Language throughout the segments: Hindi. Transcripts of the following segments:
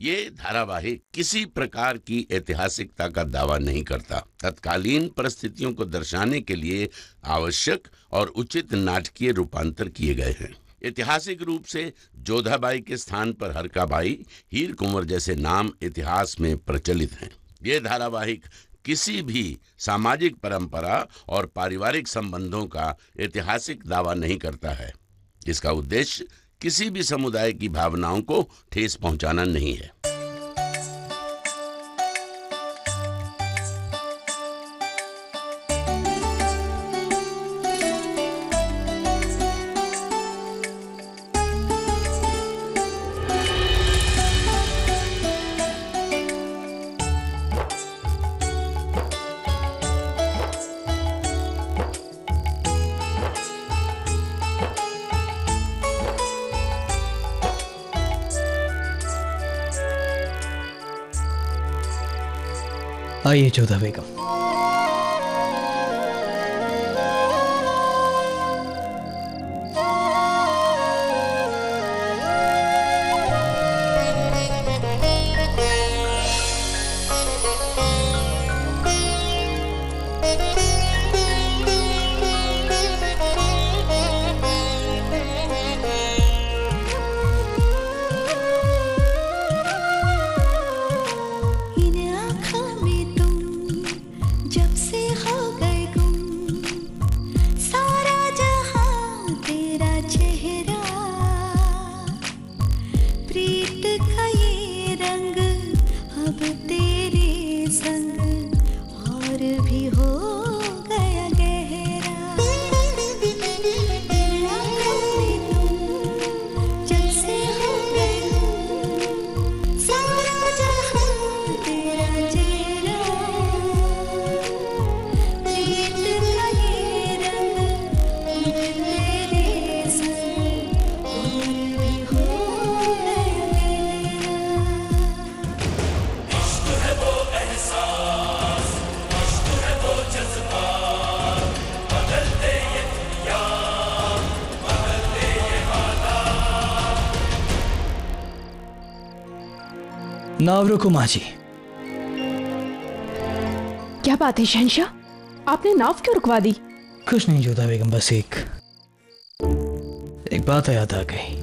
ये धारावाहिक किसी प्रकार की ऐतिहासिकता का दावा नहीं करता। तत्कालीन परिस्थितियों को दर्शाने के लिए आवश्यक और उचित नाटकीय रूपांतर किए गए हैं। ऐतिहासिक रूप से जोधाबाई के स्थान पर हरकाबाई, हीर कुंवर जैसे नाम इतिहास में प्रचलित हैं। ये धारावाहिक किसी भी सामाजिक परंपरा और पारिवारिक संबंधों का ऐतिहासिक दावा नहीं करता है। इसका उद्देश्य किसी भी समुदाय की भावनाओं को ठेस पहुंचाना नहीं है। आइए जोधा बेगम। नाव रुको माँ जी। क्या बात है शहंशाह, आपने नाव क्यों रुकवा दी? कुछ नहीं जोधा बेगम, बस एक बात याद आ गई।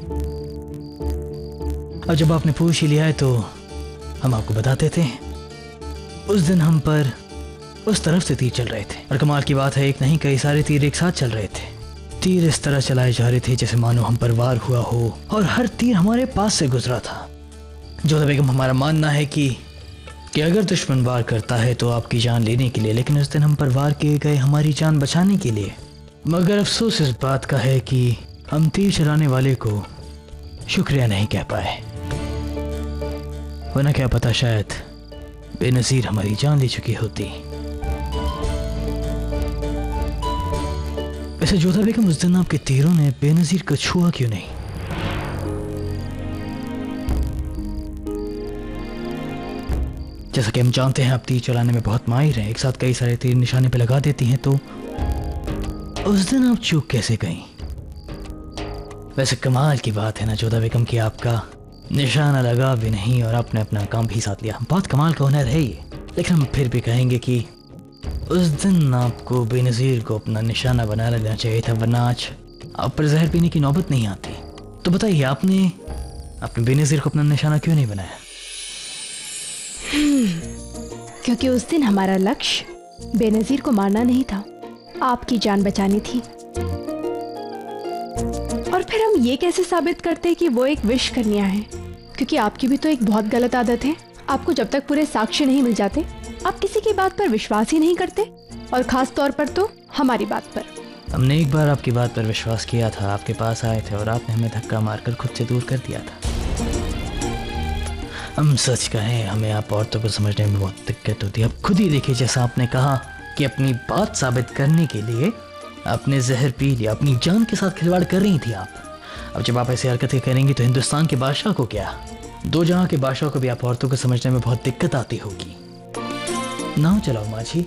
अब जब आपने पूछ ही लिया है तो हम आपको बताते थे। उस दिन हम पर उस तरफ से तीर चल रहे थे और कमाल की बात है, एक नहीं कई सारे तीर एक साथ चल रहे थे। तीर इस तरह चलाए जा रहे थे जैसे मानो हम पर वार हुआ हो और हर तीर हमारे पास से गुजरा था। जोधा बेगम, हमारा मानना है कि अगर दुश्मन वार करता है तो आपकी जान लेने के लिए, लेकिन उस दिन हम पर वार किए गए हमारी जान बचाने के लिए। मगर अफसोस इस बात का है कि हम तीर चलाने वाले को शुक्रिया नहीं कह पाए, वरना क्या पता शायद बेनजीर हमारी जान ले चुकी होती। वैसे जोधा बेगम, उस दिन आपके तीरों ने बेनजीर को छुआ क्यों नहीं? जैसा कि हम जानते हैं आप तीर चलाने में बहुत माहिर हैं, एक साथ कई सारे तीर निशाने पे लगा देती हैं, तो उस दिन आप चूक कैसे गईं? वैसे कमाल की बात है ना जोधा बेगम कि आपका निशाना लगा भी नहीं और आपने अपना काम भी साथ लिया। बहुत कमाल का हुनर है ये। लेकिन हम फिर भी कहेंगे कि उस दिन आपको बेनजीर को अपना निशाना बना लेना चाहिए था, वरना आज आप पर जहर पीने की नौबत नहीं आती। तो बताइए, आपने बेनजीर को अपना निशाना क्यों नहीं बनाया? क्योंकि उस दिन हमारा लक्ष्य बेनजीर को मारना नहीं था, आपकी जान बचानी थी। और फिर हम ये कैसे साबित करते कि वो एक विष कन्या है? क्योंकि आपकी भी तो एक बहुत गलत आदत है, आपको जब तक पूरे साक्ष्य नहीं मिल जाते आप किसी की बात पर विश्वास ही नहीं करते, और खास तौर पर तो हमारी बात पर। हमने एक बार आपकी बात पर विश्वास किया था, आपके पास आए थे और आपने हमें धक्का मारकर खुद से दूर कर दिया था। हम सच कहें, हमें आप औरतों को समझने में बहुत दिक्कत होती है। अब खुद ही देखिए, जैसा आपने कहा कि अपनी बात साबित करने के लिए आपने जहर पी लिया, अपनी जान के साथ खिलवाड़ कर रही थी आप। अब जब आप ऐसी हरकतें करेंगी तो हिंदुस्तान के बादशाह को क्या, दो जहां के बादशाह को भी आप औरतों को समझने में बहुत दिक्कत आती होगी। नाव चलाओ माझी।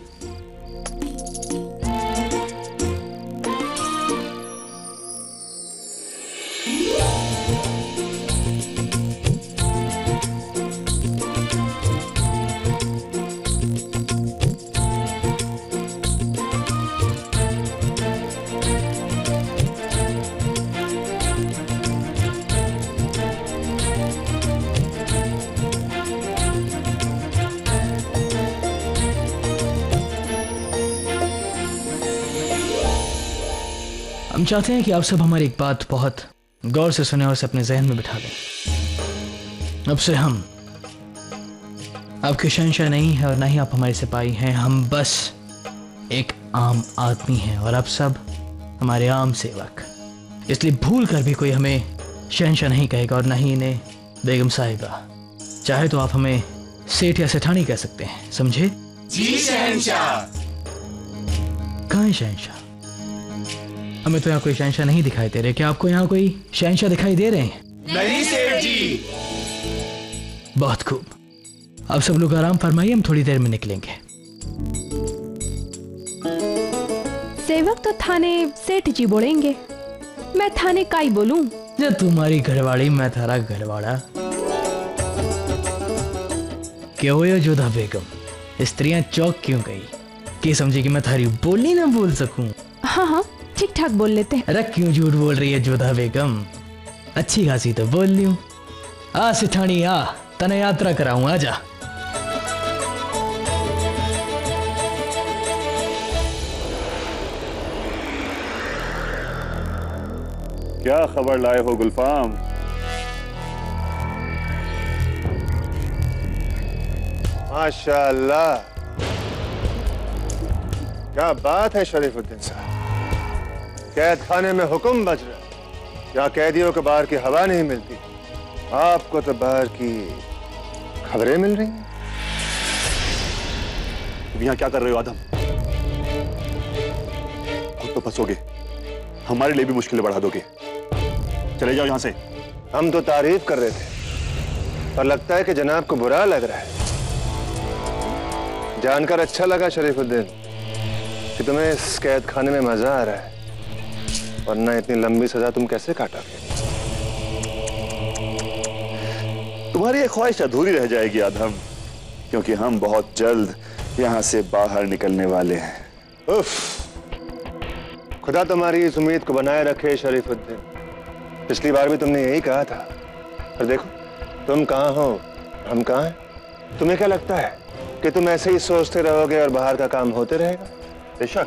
हम चाहते हैं कि आप सब हमारी एक बात बहुत गौर से सुने और उसे अपने जहन में बिठा लें। अब से हम आपके शहंशाह नहीं है और ना ही आप हमारे सिपाही हैं। हम बस एक आम आदमी हैं और आप सब हमारे आम सेवक। इसलिए भूल कर भी कोई हमें शहंशाह नहीं कहेगा और ना ही इन्हें बेगम साहिबा। चाहे तो आप हमें सेठ या सेठानी कह सकते हैं, समझे? जी शहंशाह। कहाँ है शहंशाह? हमें तो यहाँ कोई शहंशाह नहीं दिखाई दे रहे। क्या आपको यहाँ कोई शहंशाह दिखाई दे रहे हैं? नहीं सेठ जी। बहुत खूब। अब सब लोग आराम फरमाइए, हम थोड़ी देर में निकलेंगे। सेवक तो थाने सेठ जी बोलेंगे, मैं थाने काई बोलूं? जब तुम्हारी घरवाड़ी मैं थारा घरवाड़ा। क्या हो जोधा बेगम, स्त्रियां चौक क्यों गई? क्या समझी कि मैं थारी बोली ना बोल सकूं? हाँ हाँ ठीक ठाक बोल लेते हैं। अरे क्यों झूठ बोल रही है जोधा बेगम? अच्छी खासी तो बोल ली हूं। आ सिठानी आ, तने यात्रा कराऊं, आजा। क्या खबर लाए हो गुलफाम? माशाअल्लाह, क्या बात है शरीफुद्दीन साहब। कैद खाने में हुक्म बज रहा है, यहाँ कैदियों को बाहर की हवा नहीं मिलती, आपको तो बाहर की खबरें मिल रही हैं। तुम यहाँ क्या कर रहे हो आदम? खुद तो फंसोगे, हमारे लिए भी मुश्किलें बढ़ा दोगे। चले जाओ यहाँ से। हम तो तारीफ कर रहे थे, पर लगता है कि जनाब को बुरा लग रहा है। जानकर अच्छा लगा शरीफुद्दीन कि तुम्हें इस कैद खाने में मजा आ रहा है, वरना इतनी लंबी सजा तुम कैसे काटोगे? तुम्हारी ये ख्वाहिश अधूरी रह जाएगी आदम, क्योंकि हम बहुत जल्द यहाँ से बाहर निकलने वाले हैं। उफ, खुदा तुम्हारी इस उम्मीद को बनाए रखे शरीफुद्दीन। पिछली बार भी तुमने यही कहा था, और देखो तुम कहाँ हो, हम कहाँ हैं। तुम्हें क्या लगता है कि तुम ऐसे ही सोचते रहोगे और बाहर का काम होते रहेगा? बेशक,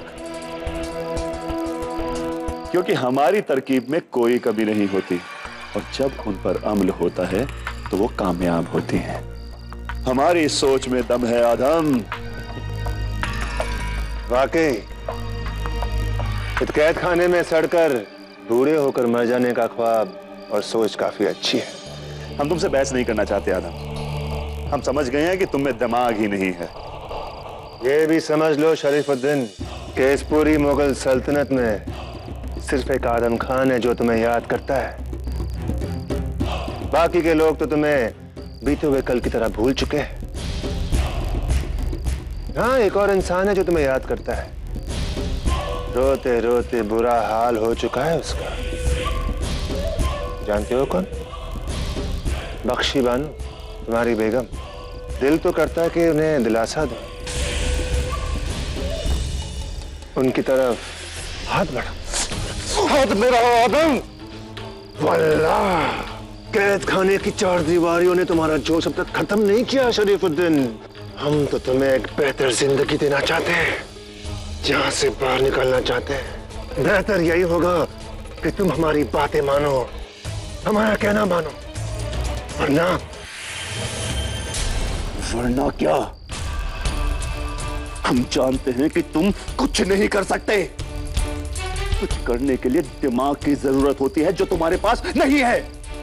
क्योंकि हमारी तरकीब में कोई कमी नहीं होती, और जब उन पर अमल होता है तो वो कामयाब होती हैं। हमारी सोच में दम है आदम। वाकई इस कैद खाने में सड़कर बूढ़े होकर मर जाने का ख्वाब और सोच काफी अच्छी है। हम तुमसे बहस नहीं करना चाहते आदम, हम समझ गए हैं कि तुम में दिमाग ही नहीं है। ये भी समझ लो शरीफुद्दीन कि इस पूरी मुगल सल्तनत में सिर्फ एक आदम खान है जो तुम्हें याद करता है। बाकी के लोग तो तुम्हें बीते हुए कल की तरह भूल चुके हैं। हाँ, एक और इंसान है जो तुम्हें याद करता है। रोते रोते बुरा हाल हो चुका है उसका। जानते हो कौन? बख्शी बानो, तुम्हारी बेगम। दिल तो करता है कि उन्हें दिलासा दो, उनकी तरफ हाथ बढ़ा। हाथ मेरा आदम। वल्लाह, कैद खाने की चार दीवारियों ने तुम्हारा जोश अब तक खत्म नहीं किया शरीफुद्दीन। हम तो तुम्हें एक बेहतर जिंदगी देना चाहते हैं, जहां से बाहर निकलना चाहते हैं। बेहतर यही होगा कि तुम हमारी बातें मानो, हमारा कहना मानो, वरना क्या? हम जानते हैं कि तुम कुछ नहीं कर सकते। कुछ करने के लिए दिमाग की जरूरत होती है जो तुम्हारे पास नहीं है।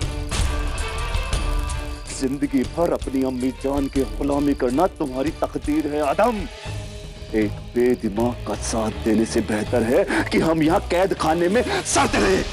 जिंदगी भर अपनी अम्मी जान की गुलामी करना तुम्हारी तकदीर है आदम। एक बेदिमाग का साथ देने से बेहतर है कि हम यहाँ कैद खाने में सड़ते रहे।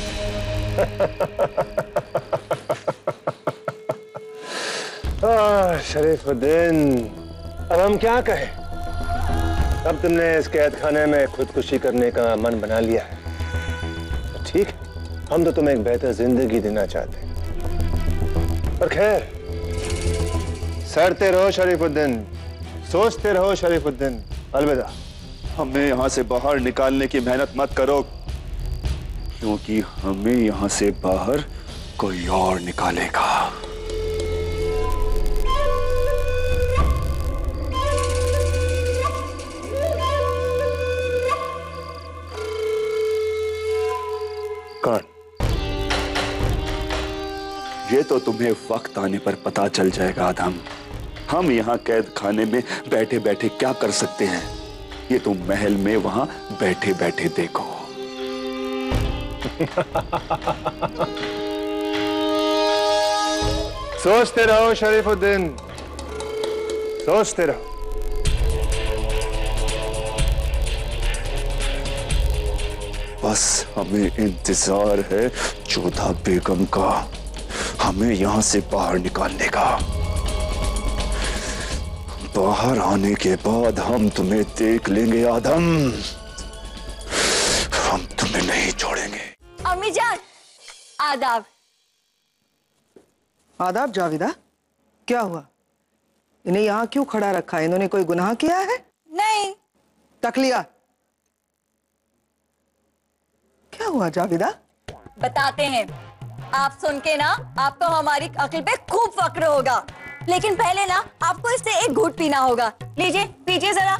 शरीफुद्दीन, अब हम क्या कहें? अब तुमने इस कैद खाने में खुदकुशी करने का मन बना लिया है, तो ठीक है, हम तो तुम्हें एक बेहतर जिंदगी देना चाहते हैं। पर खैर, सड़ते रहो शरीफुद्दीन, सोचते रहो शरीफुद्दीन। अलविदा। हमें यहाँ से बाहर निकालने की मेहनत मत करो, क्योंकि हमें यहाँ से बाहर कोई और निकालेगा। ये तो तुम्हें वक्त आने पर पता चल जाएगा आदम। हम यहाँ कैद खाने में बैठे बैठे क्या कर सकते हैं, ये तुम महल में वहां बैठे बैठे देखो। सोचते रहो शरीफुद्दीन, सोचते रहो। बस हमें इंतजार है जोधा बेगम का, हमें यहां से बाहर निकालने का। बाहर आने के बाद हम तुम्हें देख लेंगे आदम, हम तुम्हें नहीं छोड़ेंगे। अम्मी जान, आदाब। आदाब जाविदा, क्या हुआ? इन्हें यहाँ क्यों खड़ा रखा है? इन्होंने कोई गुनाह किया है? नहीं। तकलिया, क्या हुआ जाविदा? बताते हैं। आप सुन के ना आपको हमारी अक्ल पे खूब फक्र होगा, लेकिन पहले ना आपको इससे एक घूंट पीना होगा। लीजिए, पीजिए जरा।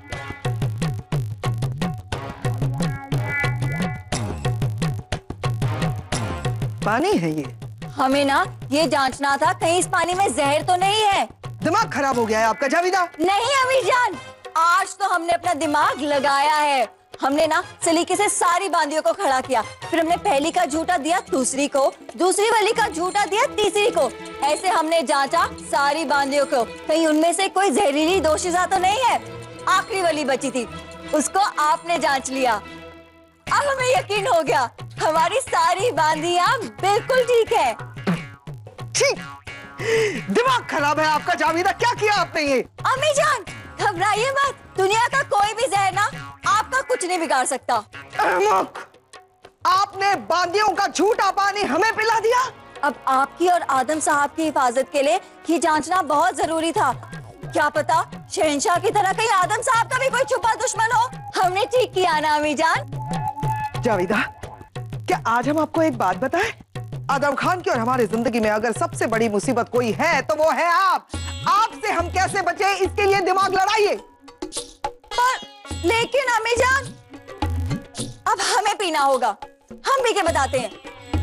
पानी है ये? हमें ना ये जांचना था कहीं इस पानी में जहर तो नहीं है। दिमाग खराब हो गया है आपका जाविदा? नहीं अम्मी जान, आज तो हमने अपना दिमाग लगाया है। हमने ना सलीके से सारी बांदियों को खड़ा किया, फिर हमने पहली का झूठा दिया दूसरी को, दूसरी वाली का झूठा दिया तीसरी को। ऐसे हमने जांचा सारी बांदियों को, कहीं उनमें से कोई जहरीली दोषिजा तो नहीं है। आखिरी वाली बची थी, उसको आपने जांच लिया। अब हमें यकीन हो गया हमारी सारी बांदियां बिल्कुल ठीक है। ठीक, दिमाग खराब है आपका जाविदा, क्या किया आपने ये? अम्मी जान घबराइए मत, दुनिया का कोई भी जहर ना आपका कुछ नहीं बिगाड़ सकता। अहमक, आपने बांदियों का झूठा पानी हमें पिला दिया। अब आपकी और आदम साहब की हिफाजत के लिए ये जांचना बहुत जरूरी था। क्या पता शहंशाह की तरह कहीं आदम साहब का भी कोई छुपा दुश्मन हो। हमने ठीक किया ना अम्मी जान? जाविदा, क्या आज हम आपको एक बात बताएं? आदम खान की और हमारी जिंदगी में अगर सबसे बड़ी मुसीबत कोई है तो वो है आप। आपसे हम कैसे बचे इसके लिए दिमाग लड़ाइए। पर लेकिन अम्मी जान, अब हमें पीना होगा, हम पी के बताते हैं।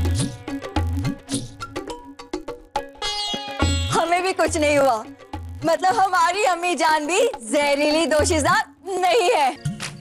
हमें भी कुछ नहीं हुआ, मतलब हमारी अम्मी जान भी जहरीली दोषिजा नहीं है।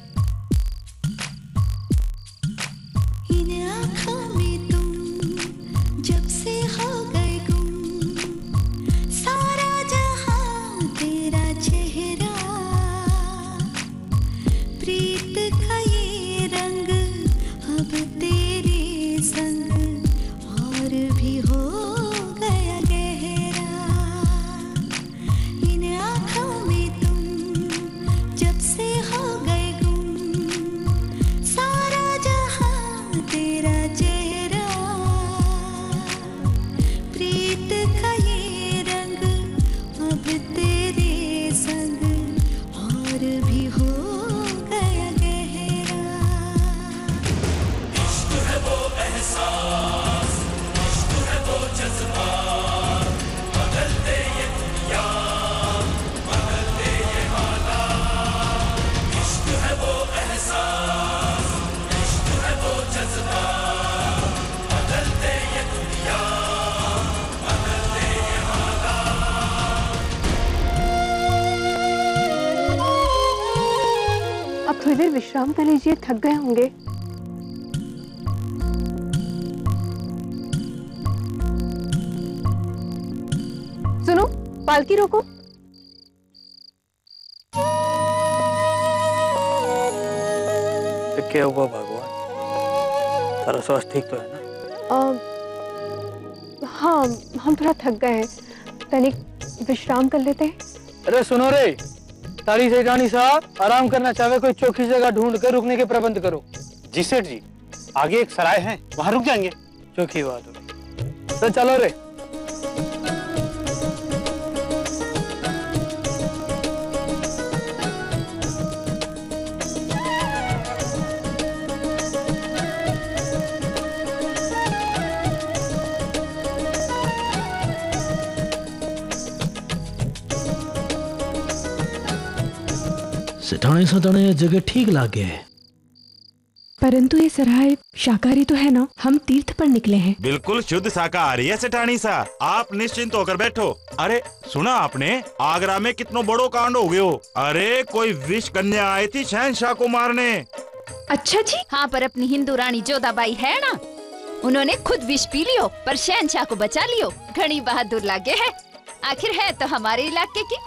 थोड़ी देर विश्राम कर लीजिए, थक गए होंगे। सुनो, पालकी रोको। क्या हुआ भगवान, सारा स्वास्थ्य ठीक तो है ना? हाँ, हम थोड़ा थक गए हैं, तनिक विश्राम कर लेते हैं। अरे सुनो रे, तारी से रानी साहब, आराम करना चाहे कोई चौखी जगह ढूंढ कर रुकने के प्रबंध करो। जी सेठ जी, आगे एक सराय है, वहां रुक जाएंगे। चौखी बात होगी, तो चलो रे। सटाने सटाने जगह ठीक लागे है, पर परंतु ये सराय शाकाहारी तो है ना, हम तीर्थ पर निकले हैं। बिल्कुल शुद्ध शाकाहारी है सेठानी सा, आप निश्चिंत होकर बैठो। अरे सुना आपने आगरा में कितनो बड़ो कांड हो गयो। अरे कोई विष कन्या आई थी शहंशाह को मारने। अच्छा जी। हाँ, पर अपनी हिंदू रानी जोधाबाई है ना, उन्होंने खुद विष पी लियो पर शहंशाह को बचा लियो। घनी बहादुर लागे है, आखिर है तो हमारे इलाके की।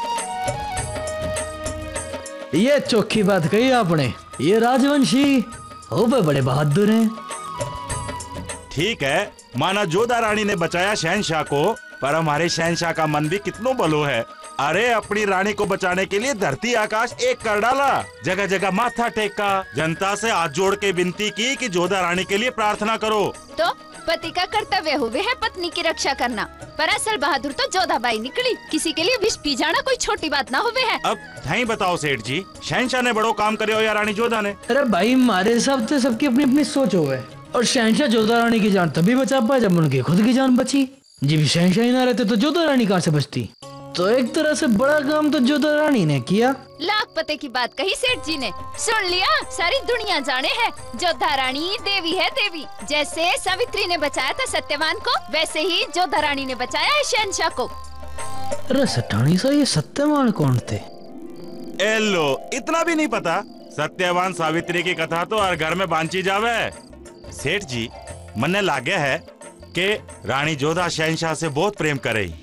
ये चौखी बात कही आपने, ये राजवंशी हो बड़े बहादुर हैं। ठीक है, माना जोधा रानी ने बचाया शहंशाह को, पर हमारे शहंशाह का मन भी कितनो बलो है। अरे अपनी रानी को बचाने के लिए धरती आकाश एक कर डाला, जगह जगह माथा टेका, जनता से हाथ जोड़ के विनती की कि जोधा रानी के लिए प्रार्थना करो। तो पति का कर्तव्य हुए है पत्नी की रक्षा करना, पर असल बहादुर तो जोधाबाई निकली। किसी के लिए विष पी जाना कोई छोटी बात ना हुए है। अब नहीं बताओ सेठ जी, शहंशाह ने बड़ो काम करे हो या रानी जोधा ने? अरे भाई, हमारे हिसाब से सबकी अपनी अपनी सोच हो है, और शहंशाह जोधा रानी की जान तभी बचा पाए जब उनकी खुद की जान बची। जी शहंशाह ही ना रहते तो जोधा रानी कहाँ से बचती। तो एक तरह से बड़ा काम तो जोधा रानी ने किया। लाख पते की बात कही सेठ जी ने, सुन लिया, सारी दुनिया जाने है जोधा रानी देवी है देवी। जैसे सावित्री ने बचाया था सत्यवान को, वैसे ही जोधा रानी ने बचाया है शहंशाह को। अरे सेठानी सा, ये सत्यवान कौन थे? एलो, इतना भी नहीं पता? सत्यवान सावित्री की कथा तो हर घर में बांची जावे। सेठ जी, मन्ने लागे है कि रानी जोधा शहंशाह से बहुत प्रेम करे।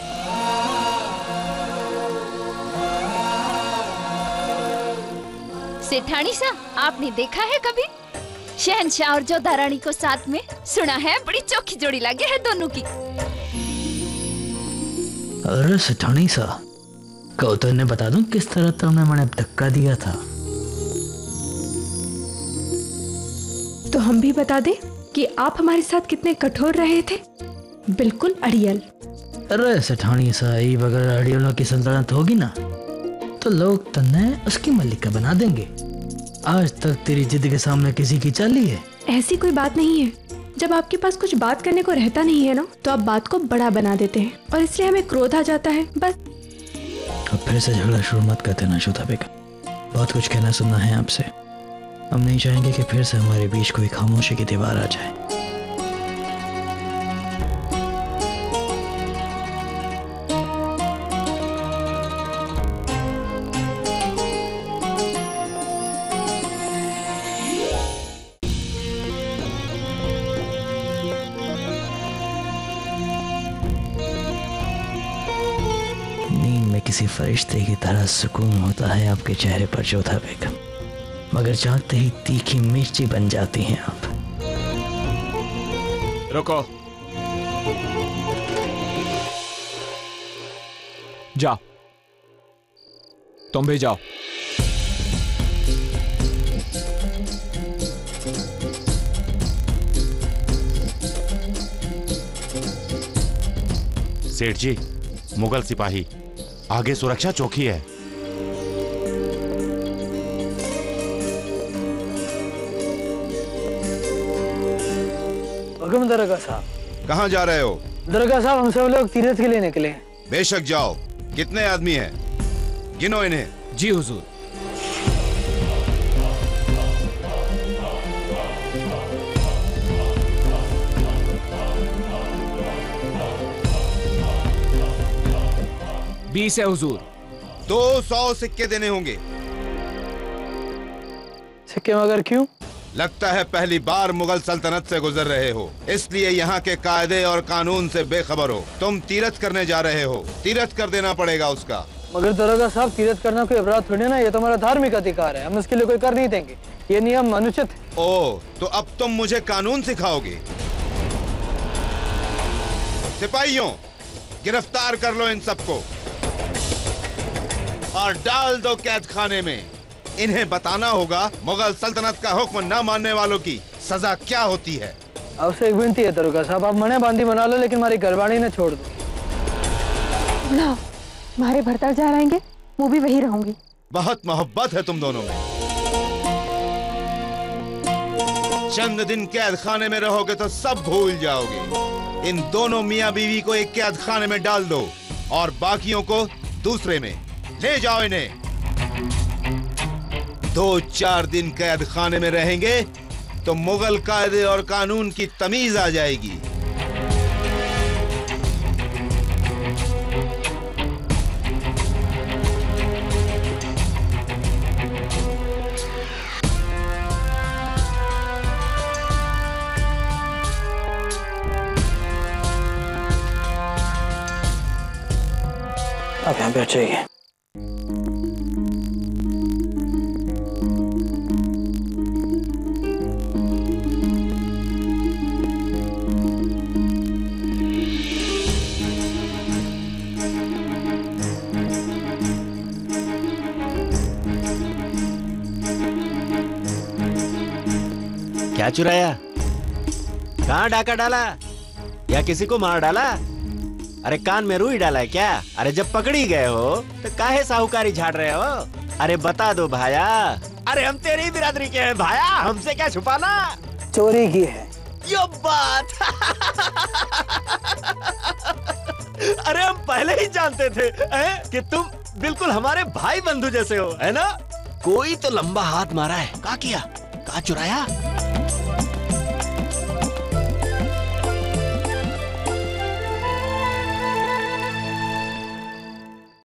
सेठानी सा, आपने देखा है कभी शहंशाह और जोधा रानी को साथ में? सुना है बड़ी चौखी जोड़ी लगे है दोनों की। अरे सेठानी सा, कहो तो इन्हें बता दूं किस तरह तुमने मैंने धक्का दिया था। तो हम भी बता दें कि आप हमारे साथ कितने कठोर रहे थे, बिल्कुल अड़ियल। अरे सेठानी सा, ये बगैर अड़ियलों की सल्तनत होगी ना तो लोग तन्ने उसकी मलिका बना देंगे। आज तक तेरी जिद के सामने किसी की चाली है? ऐसी कोई बात नहीं है। जब आपके पास कुछ बात करने को रहता नहीं है ना, तो आप बात को बड़ा बना देते हैं और इसलिए हमें क्रोध आ जाता है, बस। अब फिर से झगड़ा शुरू मत कर देना जोधा बेगम, बहुत कुछ कहना सुनना है आपसे। हम नहीं चाहेंगे कि फिर से हमारे बीच कोई खामोशी की दीवार आ जाए। किसी फरिश्ते की तरह सुकून होता है आपके चेहरे पर जोधा बेगम, मगर जागते ही तीखी मिर्ची बन जाती हैं आप। रुको, जाओ, तुम भी जाओ। सेठ जी, मुगल सिपाही, आगे सुरक्षा चौकी है। हुक्म दरगाह साहब। कहाँ जा रहे हो? दरगाह साहब, हम सब लोग तीर्थ के लिए निकले हैं। बेशक जाओ। कितने आदमी हैं? गिनो इन्हें। जी हुजूर। बीस है हुजूर। 200 सिक्के देने होंगे। सिक्के मगर क्यों? लगता है पहली बार मुगल सल्तनत से गुजर रहे हो, इसलिए यहाँ के कायदे और कानून से बेखबर हो। तुम तीरथ करने जा रहे हो, तीरथ कर देना पड़ेगा उसका। मगर दरोगा साहब, तीरथ करना कोई अपराध थोड़ी ना, ये तो हमारा धार्मिक अधिकार है, हम इसके लिए कोई कर नहीं देंगे। ये नियम अनुचित है। ओह, तो अब तुम मुझे कानून सिखाओगे? सिपाहियों, गिरफ्तार कर लो इन सबको और डाल दो कैद खाने में। इन्हें बताना होगा मुगल सल्तनत का हुक्म न मानने वालों की सजा क्या होती है। आपसे एक विनती है दरोगा साहब, आप मने बांधी बना लो, लेकिन हमारी घरवाणी न छोड़ दो। ना, हमारे भरताल जा रहेंगे, वो भी वही रहूंगी। बहुत मोहब्बत है तुम दोनों में। चंद दिन कैद खाने में रहोगे तो सब भूल जाओगे। इन दोनों मियाँ बीवी को एक कैद खाने में डाल दो और बाकियों को दूसरे में ले जाओ इन्हें। 2-4 दिन कैद खाने में रहेंगे तो मुगल कायदे और कानून की तमीज आ जाएगी। आप यहाँ पे आ जाइए। क्या चुराया? कहाँ डाका डाला या किसी को मार डाला? अरे कान में रुई डाला है क्या? अरे जब पकड़ी गए हो तो काहे साहूकारी झाड़ रहे हो? अरे बता दो भाया। अरे हम तेरी बिरादरी के हैं भाया, हमसे क्या छुपाना? चोरी की है। यो बात अरे हम पहले ही जानते थे कि तुम बिल्कुल हमारे भाई बंधु जैसे हो, है ना? कोई तो लंबा हाथ मारा है। क्या किया? क्या चुराया?